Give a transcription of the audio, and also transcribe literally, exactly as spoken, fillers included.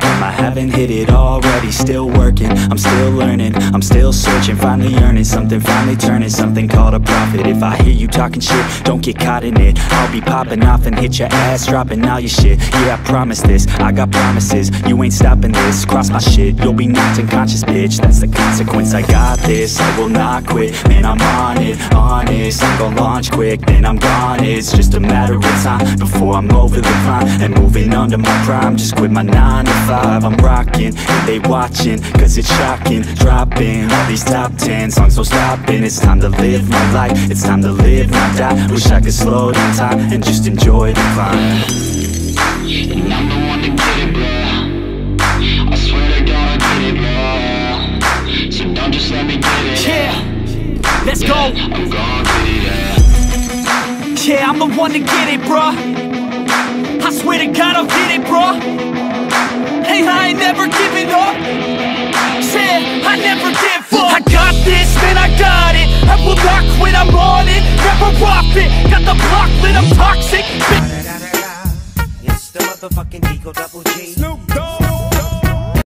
am. I haven't hit it already, still working, I'm still learning, I'm still searching, finally earning something, finally turning something called a profit. If I hear you talking shit, don't get caught in it. I'll be popping off and hit your ass, dropping all your shit. Yeah, I promise this, I got promises, you ain't stopping this. Cross my shit, you'll be knocked unconscious, bitch, that's the consequence. I got this, I will not quit, man, I'm on it, honest. I'm gon' launch quick, then I'm gone. It's just a matter of time before I'm over the climb and moving under my prime. Just quit my nine to five, I'm rocking, and they watching, cause it's shocking. Dropping all these top ten songs, so stopping. It's time to live my life, it's time to live, not die. Wish I could slow down time and just enjoy the climb. And I'm the one to get it, bro. I swear to God I get it, bro. So don't just let me get it. Yeah, let's yeah, go. I'm gon' get it, yeah. Yeah, I'm the one to get it, bro. I swear to God I'll get it, bro. Hey, I ain't never giving up. Yeah, I never give up. I got this, man, I got it. I will not quit, I'm on it. Grab